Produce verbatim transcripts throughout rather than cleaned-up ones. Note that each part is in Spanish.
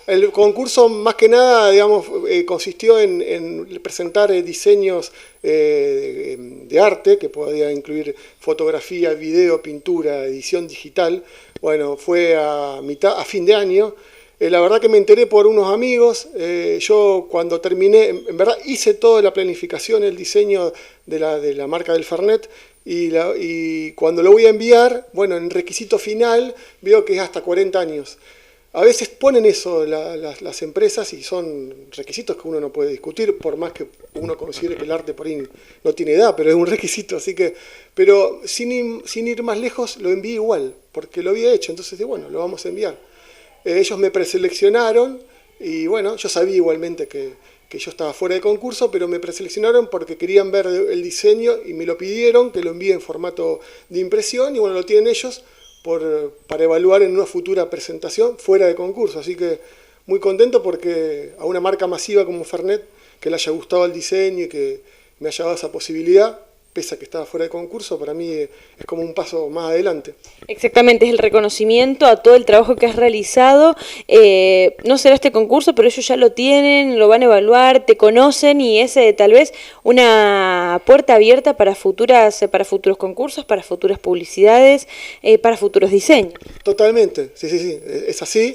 El concurso más que nada, digamos, eh, consistió en, en presentar eh, diseños eh, de, de arte, que podía incluir fotografía, video, pintura, edición digital. Bueno, fue a, mitad, a fin de año. Eh, la verdad que me enteré por unos amigos. Eh, yo cuando terminé, en, en verdad hice toda la planificación, el diseño de la, de la marca del Fernet, y, la, y cuando lo voy a enviar, bueno, en requisito final veo que es hasta cuarenta años. A veces ponen eso la, las, las empresas y son requisitos que uno no puede discutir, por más que uno considere que el arte por ahí no tiene edad, pero es un requisito, así que, pero sin, sin ir más lejos lo envié igual, porque lo había hecho, entonces dije, bueno, lo vamos a enviar. Eh, ellos me preseleccionaron y bueno, yo sabía igualmente que, que yo estaba fuera de concurso, pero me preseleccionaron porque querían ver el diseño y me lo pidieron, que lo envíe en formato de impresión y bueno, lo tienen ellos. Por, para evaluar en una futura presentación fuera de concurso. Así que muy contento porque a una marca masiva como Fernet, que le haya gustado el diseño y que me haya dado esa posibilidad, pese a que estaba fuera de concurso, para mí es como un paso más adelante. Exactamente, es el reconocimiento a todo el trabajo que has realizado. Eh, no será este concurso, pero ellos ya lo tienen, lo van a evaluar, te conocen y es eh, tal vez una puerta abierta para, futuras, eh, para futuros concursos, para futuras publicidades, eh, para futuros diseños. Totalmente, sí, sí, sí, es así.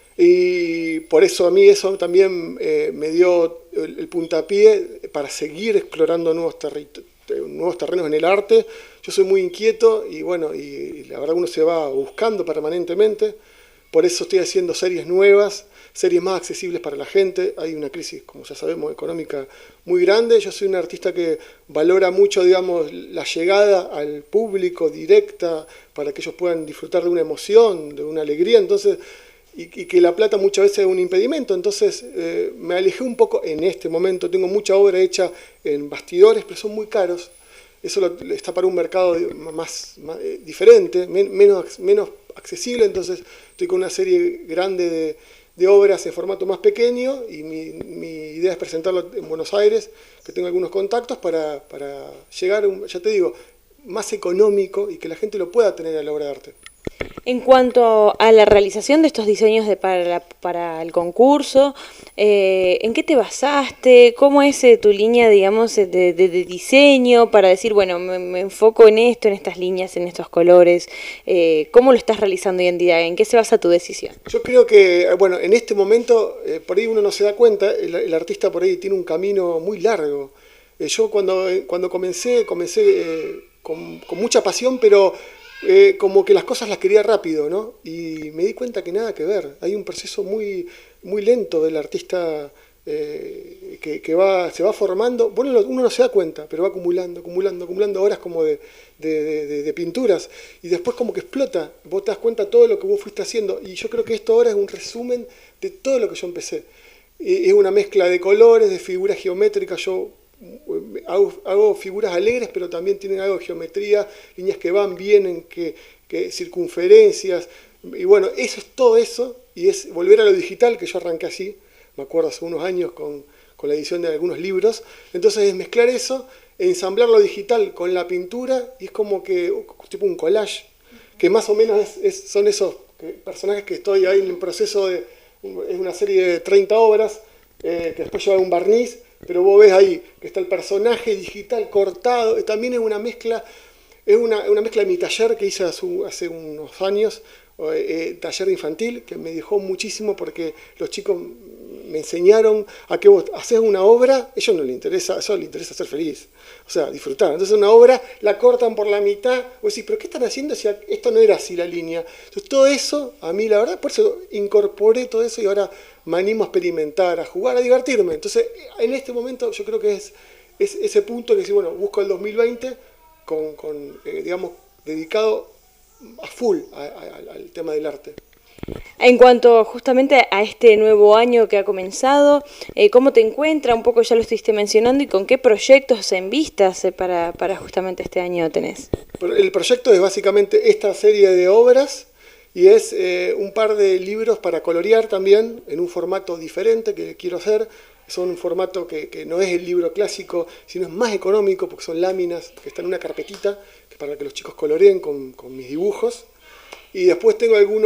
Y por eso a mí eso también eh, me dio el, el puntapié para seguir explorando nuevos territorios. nuevos terrenos en el arte. Yo soy muy inquieto y bueno, y, y la verdad uno se va buscando permanentemente. Por eso estoy haciendo series nuevas, series más accesibles para la gente. Hay una crisis, como ya sabemos, económica muy grande. Yo soy un artista que valora mucho, digamos, la llegada al público directa para que ellos puedan disfrutar de una emoción, de una alegría. Entonces, y, y que la plata muchas veces es un impedimento, entonces eh, me alejé un poco en este momento. Tengo mucha obra hecha en bastidores, pero son muy caros. Eso lo, está para un mercado más, más eh, diferente, men, menos, menos accesible, entonces estoy con una serie grande de, de obras en formato más pequeño y mi, mi idea es presentarlo en Buenos Aires, que tengo algunos contactos para, para llegar, un, ya te digo, más económico y que la gente lo pueda tener a la obra de arte. En cuanto a la realización de estos diseños de para, para el concurso, eh, ¿en qué te basaste? ¿Cómo es eh, tu línea, digamos, de, de, de diseño para decir, bueno, me, me enfoco en esto, en estas líneas, en estos colores? Eh, ¿Cómo lo estás realizando hoy en día? ¿En qué se basa tu decisión? Yo creo que, bueno, en este momento, eh, por ahí uno no se da cuenta, el, el artista por ahí tiene un camino muy largo. Eh, yo cuando, cuando comencé, comencé eh, con, con mucha pasión, pero... Eh, como que las cosas las quería rápido, ¿no? Y me di cuenta que nada que ver. Hay un proceso muy, muy lento del artista eh, que, que va, se va formando. Bueno, uno no se da cuenta, pero va acumulando, acumulando, acumulando horas como de, de, de, de pinturas. Y después como que explota. Vos te das cuenta de todo lo que vos fuiste haciendo. Y yo creo que esto ahora es un resumen de todo lo que yo empecé. Y es una mezcla de colores, de figuras geométricas. Yo... Hago, hago figuras alegres, pero también tienen algo de geometría, líneas que van, vienen, que, que circunferencias, y bueno, eso es todo eso, y es volver a lo digital, que yo arranqué así, me acuerdo hace unos años con, con la edición de algunos libros, entonces es mezclar eso, ensamblar lo digital con la pintura, y es como que, tipo un collage, que más o menos es, es, son esos personajes que estoy ahí en el proceso de, es una serie de treinta obras, eh, que después lleva un barniz, pero vos ves ahí que está el personaje digital cortado, también es una mezcla, es una, una mezcla de mi taller que hice hace, hace unos años, eh, taller infantil, que me dejó muchísimo porque los chicos me enseñaron a que vos haces una obra, a ellos no les interesa, a ellos les interesa ser feliz, o sea, disfrutar. Entonces una obra la cortan por la mitad, vos decís, pero ¿qué están haciendo si esto no era así la línea? Entonces todo eso, a mí la verdad, por eso incorporé todo eso y ahora me animo a experimentar, a jugar, a divertirme. Entonces en este momento yo creo que es, es ese punto que si bueno, busco el dos mil veinte con, con eh, digamos, dedicado a full a, a, al tema del arte. En cuanto justamente a este nuevo año que ha comenzado, eh, ¿cómo te encuentras? Un poco ya lo estuviste mencionando y con qué proyectos en vistas eh, para, para justamente este año tenés. El proyecto es básicamente esta serie de obras y es eh, un par de libros para colorear también en un formato diferente que quiero hacer. Son un formato que, que no es el libro clásico, sino es más económico porque son láminas que están en una carpetita que para que los chicos coloreen con, con mis dibujos. Y después tengo algunos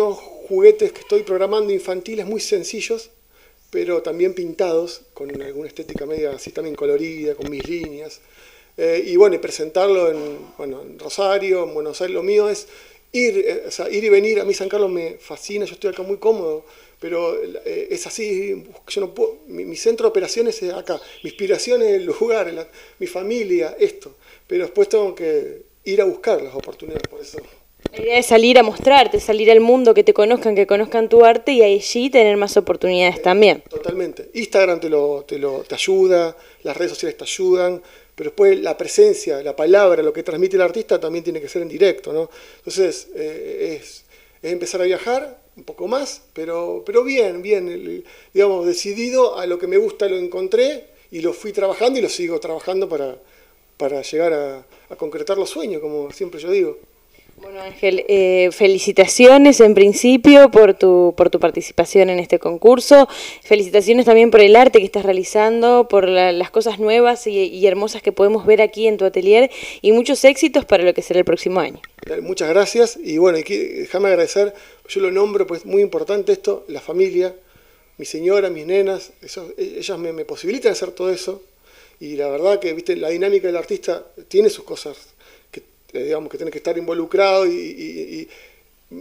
juguetes que estoy programando infantiles muy sencillos, pero también pintados, con alguna estética media así también colorida, con mis líneas. Eh, y bueno, y presentarlo en, bueno, en Rosario, en Buenos Aires. Lo mío es ir, eh, o sea, ir y venir. A mí San Carlos me fascina, yo estoy acá muy cómodo, pero eh, es así, yo no puedo, mi, mi centro de operaciones es acá, mi inspiración es el lugar, la, mi familia, esto. Pero después tengo que ir a buscar las oportunidades, por eso. La idea es salir a mostrarte, salir al mundo, que te conozcan, que conozcan tu arte y allí tener más oportunidades también. Totalmente. Instagram te, lo, te, lo, te ayuda, las redes sociales te ayudan, pero después la presencia, la palabra, lo que transmite el artista también tiene que ser en directo, ¿no? Entonces, eh, es, es empezar a viajar un poco más, pero, pero bien, bien, digamos, decidido a lo que me gusta, lo encontré y lo fui trabajando y lo sigo trabajando para, para llegar a, a concretar los sueños, como siempre yo digo. Bueno, Ángel, eh, felicitaciones en principio por tu, por tu participación en este concurso, felicitaciones también por el arte que estás realizando, por la, las cosas nuevas y, y hermosas que podemos ver aquí en tu atelier y muchos éxitos para lo que será el próximo año. Muchas gracias y bueno, déjame agradecer, yo lo nombro, pues muy importante esto, la familia, mi señora, mis nenas, eso, ellas me, me posibilitan hacer todo eso y la verdad que, viste, la dinámica del artista tiene sus cosas, digamos que tiene que estar involucrado y, y, y,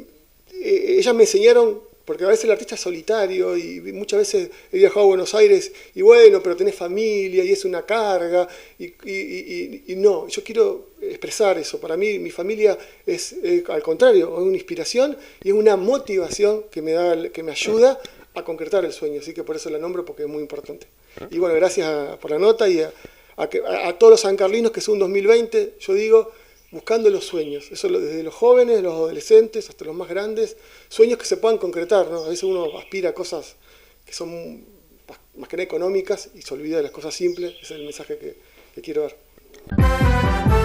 y ellas me enseñaron, porque a veces el artista es solitario y muchas veces he viajado a Buenos Aires y bueno, pero tenés familia y es una carga y, y, y, y no, yo quiero expresar eso, para mí mi familia es, eh, al contrario, es una inspiración y es una motivación que me, da, que me ayuda a concretar el sueño, así que por eso la nombro porque es muy importante. Y bueno, gracias a, por la nota y a, a, a, a todos los sancarlinos que son dos mil veinte, yo digo, buscando los sueños, eso desde los jóvenes, los adolescentes, hasta los más grandes, sueños que se puedan concretar, ¿no? A veces uno aspira a cosas que son más que nada económicas y se olvida de las cosas simples, ese es el mensaje que, que quiero dar.